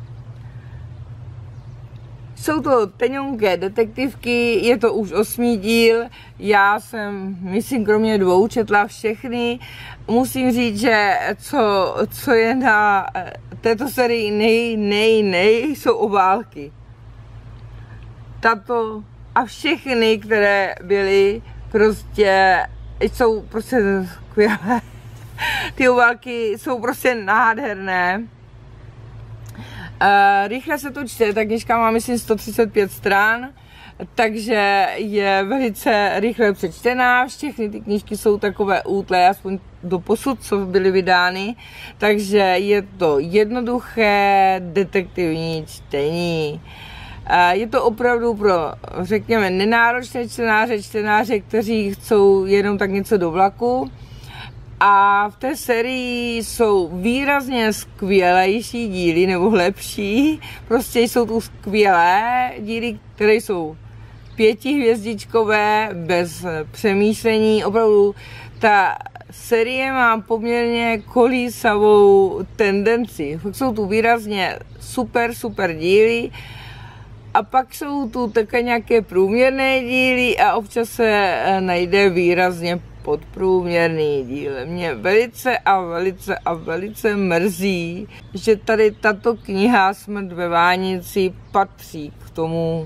Jsou to teňonké detektivky, je to už osmý díl, já jsem, myslím, kromě dvou četla všechny. Musím říct, že co, co je na této sérii nej, nej, nej, jsou obálky. Tato a všechny, které byly, prostě jsou prostě skvělé. Ty obálky jsou prostě nádherné. Uh, rychle se to čte, ta knižka má, myslím, sto třicet pět stran, takže je velice rychle přečtená. Všechny ty knížky jsou takové útlé, aspoň do posud, co byly vydány, takže je to jednoduché detektivní čtení. Uh, je to opravdu pro, řekněme, nenáročné čtenáře, čtenáře, kteří chcou jenom tak něco do vlaku. A v té sérii jsou výrazně skvělejší díly, nebo lepší. Prostě jsou tu skvělé díly, které jsou pětihvězdičkové, bez přemýšlení. Opravdu ta série má poměrně kolísavou tendenci. Fakt jsou tu výrazně super, super díly. A pak jsou tu také nějaké průměrné díly a občas se najde výrazně podprůměrný díl. Mě velice a velice a velice mrzí, že tady tato kniha Smrt ve Vánici patří k tomu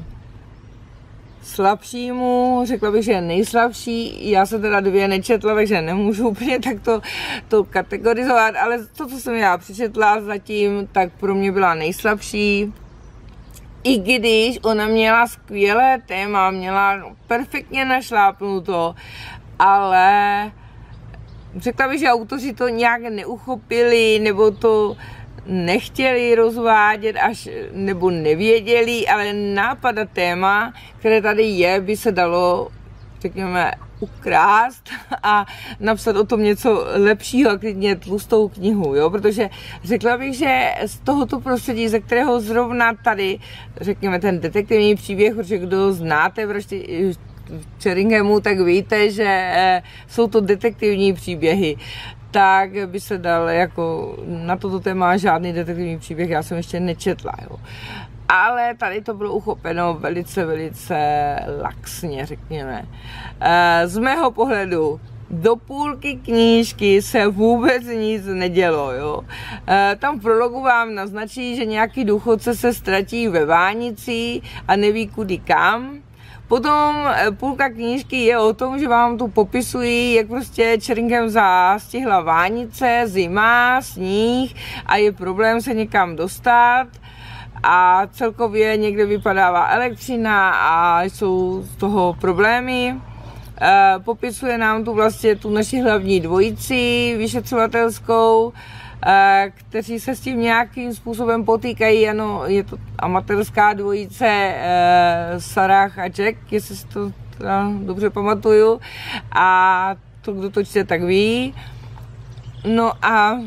slabšímu, řekla bych, že je nejslabší. Já jsem teda dvě nečetla, takže nemůžu úplně takto to kategorizovat, ale to, co jsem já přečetla zatím, tak pro mě byla nejslabší. I když ona měla skvělé téma, měla perfektně našlápnuto, ale řekla bych, že autoři to nějak neuchopili, nebo to nechtěli rozvádět, až, nebo nevěděli, ale nápad a téma, které tady je, by se dalo, řekněme, ukrást a napsat o tom něco lepšího a klidně tlustou knihu, jo? Protože řekla bych, že z tohoto prostředí, ze kterého zrovna tady, řekněme, ten detektivní příběh, protože kdo znáte vraždy v Cheringhamu, tak víte, že jsou to detektivní příběhy. Tak by se dal jako na toto téma žádný detektivní příběh, já jsem ještě nečetla, jo. Ale tady to bylo uchopeno velice, velice laxně, řekněme. Z mého pohledu do půlky knížky se vůbec nic nedělo, jo. Tam v prologu vám naznačí, že nějaký důchodce se ztratí ve Vánici a neví kudy kam. Potom půlka knížky je o tom, že vám tu popisují, jak prostě Cheringham zastihla Vánice, zima, sníh a je problém se někam dostat. A celkově někde vypadává elektřina a jsou z toho problémy. E, popisuje nám tu vlastně tu naši hlavní dvojici vyšetřovatelskou, e, kteří se s tím nějakým způsobem potýkají. Ano, je to amatérská dvojice e, Sarah a Jack, jestli si to dobře pamatuju. A to, kdo to čte, tak ví. No a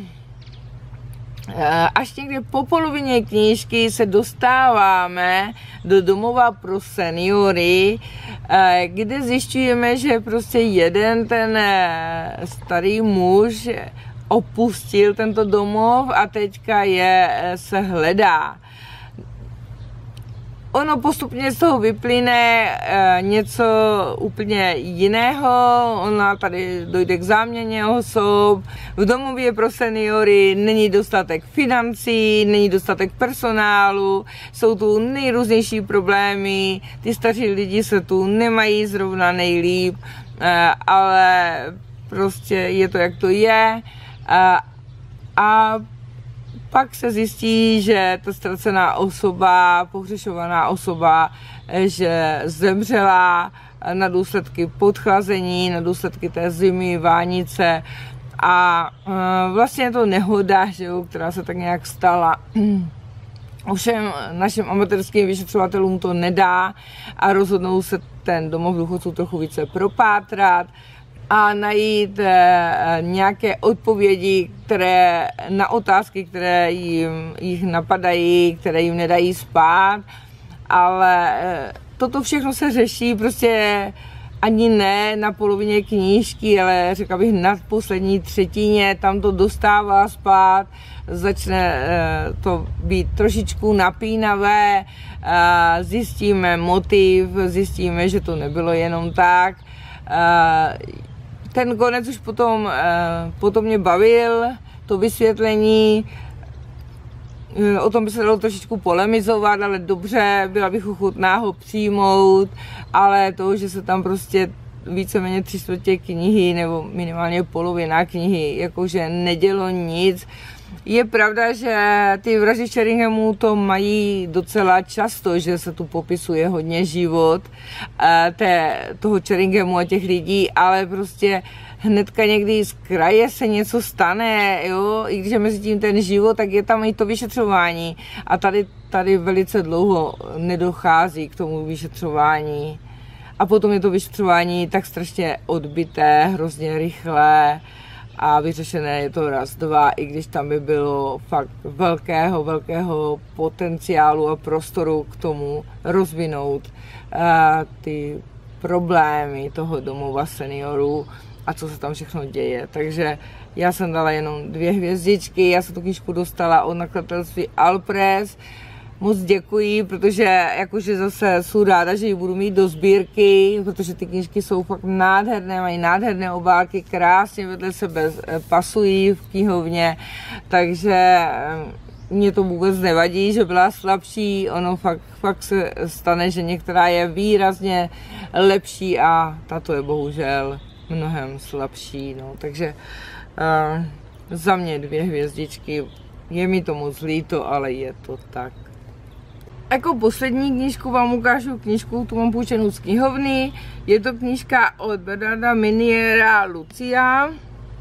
až někde po polovině knížky se dostáváme do domova pro seniory, kde zjišťujeme, že prostě jeden ten starý muž opustil tento domov a teďka je se hledá. Ono postupně z toho vyplyne e, něco úplně jiného, ona tady dojde k záměně osob, v domově pro seniory není dostatek financí, není dostatek personálu, jsou tu nejrůznější problémy, ty staří lidi se tu nemají zrovna nejlíp, e, ale prostě je to, jak to je. E, a pak se zjistí, že ta ztracená osoba, pohřešovaná osoba, že zemřela na důsledky podchlazení, na důsledky té zimy, Vánice a vlastně je to nehoda, že jo, která se tak nějak stala. Ovšem našim amatérským vyšetřovatelům to nedá a rozhodnou se ten domov důchodců trochu více propátrat a najít nějaké odpovědi, které na otázky, které jim, jich napadají, které jim nedají spát, ale toto všechno se řeší prostě ani ne na polovině knížky, ale řekla bych na poslední třetině, tam to dostává spát, začne to být trošičku napínavé, zjistíme motiv, zjistíme, že to nebylo jenom tak. Ten konec už potom, potom mě bavil, to vysvětlení, o tom by se dalo trošičku polemizovat, ale dobře, byla bych ochotná ho přijmout, ale to, že se tam prostě víceméně tři čtvrtě knihy, nebo minimálně polovina knihy, jakože nedělo nic. Je pravda, že ty vraždy v Cheringhamu to mají docela často, že se tu popisuje hodně život té, toho Cheringhamu a těch lidí, ale prostě hnedka někdy z kraje se něco stane, jo, i když je mezi tím ten život, tak je tam i to vyšetřování a tady, tady velice dlouho nedochází k tomu vyšetřování a potom je to vyšetřování tak strašně odbité, hrozně rychlé a vyřešené je to raz, dva, i když tam by bylo fakt velkého, velkého potenciálu a prostoru k tomu rozvinout uh, ty problémy toho domova seniorů a co se tam všechno děje. Takže já jsem dala jenom dvě hvězdičky, já jsem tu knížku dostala od nakladatelství Alpress. Moc děkuji, protože jakože zase jsem ráda, že ji budu mít do sbírky, protože ty knížky jsou fakt nádherné, mají nádherné obálky, krásně vedle sebe pasují v knihovně, takže mě to vůbec nevadí, že byla slabší, ono fakt, fakt se stane, že některá je výrazně lepší a tato je bohužel mnohem slabší, no, takže uh, za mě dvě hvězdičky, je mi to moc líto, ale je to tak. Jako poslední knížku vám ukážu knížku, tu mám půjčenou z knihovny. Je to knížka od Bernarda Miniera Lucia.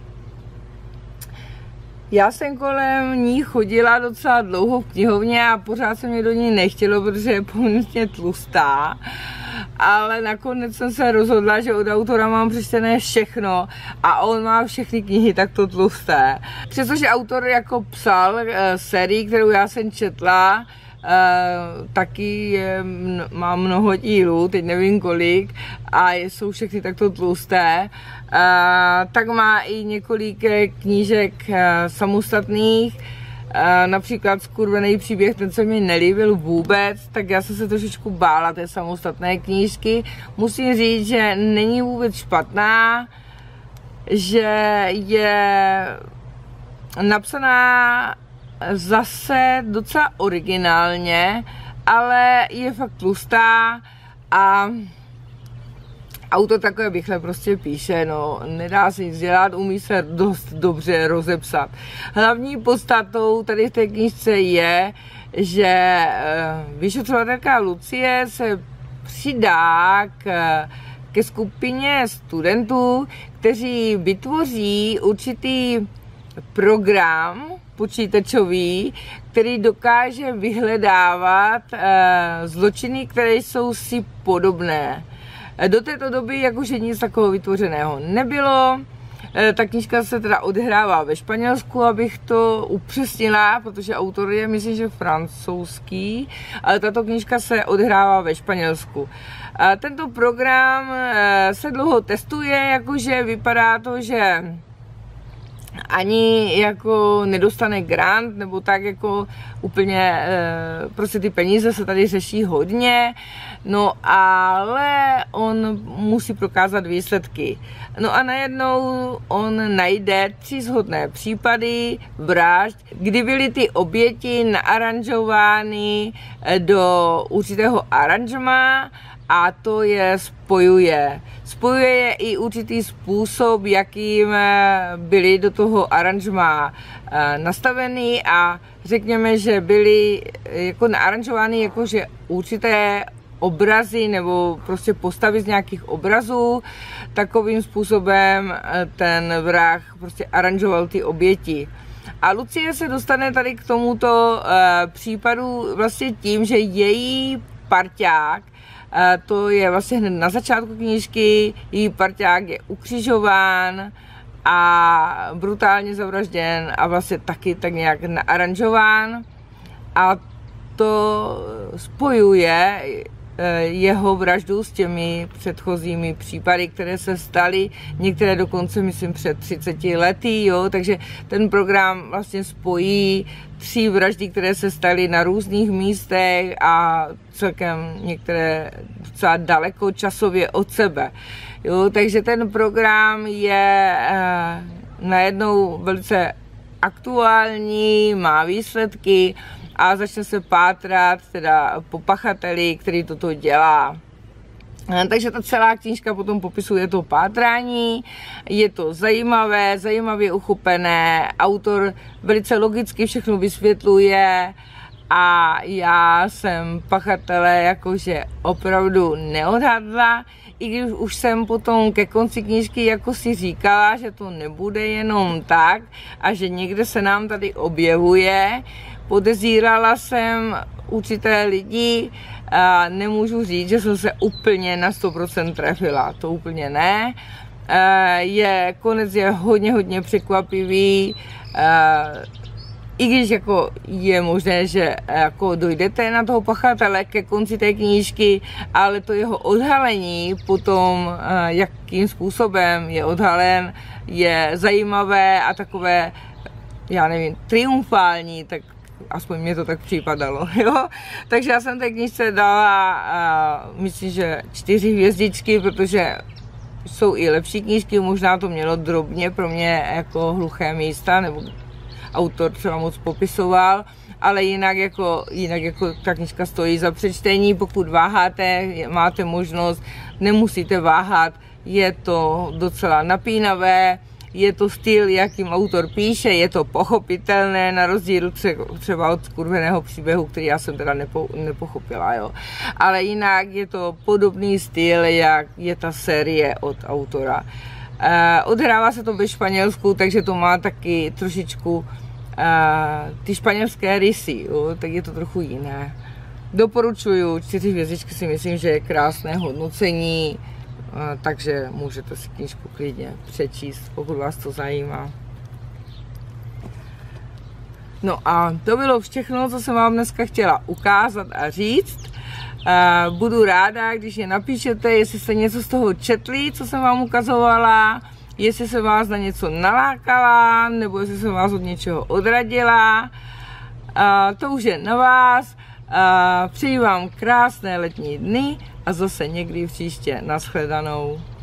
Já jsem kolem ní chodila docela dlouho v knihovně a pořád se mě do ní nechtělo, protože je poměrně tlustá. Ale nakonec jsem se rozhodla, že od autora mám přečtené všechno a on má všechny knihy takto tlusté. Přestože autor jako psal sérii, kterou já jsem četla, taky je, má mnoho dílů, teď nevím kolik, a jsou všechny takto tlusté. Tak má i několik knížek samostatných, například Skurvený příběh, ten se mi nelíbil vůbec, tak já jsem se trošičku bála té samostatné knížky. Musím říct, že není vůbec špatná, že je napsaná zase docela originálně, ale je fakt tlustá a autor takové bychle prostě píše, no, nedá se nic dělat, umí se dost dobře rozepsat. Hlavní podstatou tady v té knížce je, že vyšetřovatelka Lucie se přidá k, ke skupině studentů, kteří vytvoří určitý program počítačový, který dokáže vyhledávat zločiny, které jsou si podobné. Do této doby jakože nic takového vytvořeného nebylo. Ta knížka se teda odehrává ve Španělsku, abych to upřesnila, protože autor je, myslím, že francouzský, ale tato knížka se odehrává ve Španělsku. Tento program se dlouho testuje, jakože vypadá to, že ani jako nedostane grant, nebo tak jako úplně, prostě ty peníze se tady řeší hodně, no ale on musí prokázat výsledky. No a najednou on najde tři shodné případy vražd, kdy byly ty oběti naaranžovány do určitého aranžma a to je spojuje. Spojuje je i určitý způsob, jakým byly do toho aranžma nastaveny a řekněme, že byly jako naaranžovány jakože určité obrazy nebo prostě postavy z nějakých obrazů. Takovým způsobem ten vrah prostě aranžoval ty oběti. A Lucie se dostane tady k tomuto případu vlastně tím, že její parťák, to je vlastně hned na začátku knížky, její parťák je ukřižován a brutálně zavražděn a vlastně taky tak nějak naaranžován. A to spojuje jeho vraždu s těmi předchozími případy, které se staly, některé dokonce, myslím, před třiceti lety, jo, takže ten program vlastně spojí tři vraždy, které se staly na různých místech a celkem některé docela daleko časově od sebe, jo, takže ten program je eh, najednou velice aktuální, má výsledky a začne se pátrat teda po pachateli, který toto dělá. Takže ta celá knížka potom popisuje to pátrání, je to zajímavé, zajímavě uchopené, autor velice logicky všechno vysvětluje a já jsem pachatele jakože opravdu neodhadla, i když už jsem potom ke konci knížky jako si říkala, že to nebude jenom tak a že někde se nám tady objevuje. Podezírala jsem určité lidi a nemůžu říct, že jsem se úplně na sto procent trefila, to úplně ne. Je, konec je hodně, hodně překvapivý, i když jako je možné, že jako dojdete na toho pachatele ke konci té knížky, ale to jeho odhalení potom, jakým způsobem je odhalen, je zajímavé a takové, já nevím, triumfální, tak aspoň mě to tak připadalo, jo. Takže já jsem té knížce dala, uh, myslím, že čtyři hvězdičky, protože jsou i lepší knížky, možná to mělo drobně pro mě jako hluché místa, nebo autor třeba moc popisoval, ale jinak jako, jinak jako ta knížka stojí za přečtení, pokud váháte, máte možnost, nemusíte váhat, je to docela napínavé, je to styl, jakým autor píše, je to pochopitelné, na rozdíl třeba od Skurveného příběhu, který já jsem teda nepo, nepochopila, jo. Ale jinak je to podobný styl, jak je ta série od autora. Eh, odhrává se to ve Španělsku, takže to má taky trošičku eh, ty španělské rysy, jo, tak je to trochu jiné. Doporučuju, čtyři hvězdičky si myslím, že je krásné hodnocení, takže můžete si knížku klidně přečíst, pokud vás to zajímá. No a to bylo všechno, co jsem vám dneska chtěla ukázat a říct. Budu ráda, když je napíšete, jestli jste něco z toho četli, co jsem vám ukazovala, jestli se vás na něco nalákala, nebo jestli jsem vás od něčeho odradila. To už je na vás. Přeji vám krásné letní dny a zase někdy příště. Nashledanou.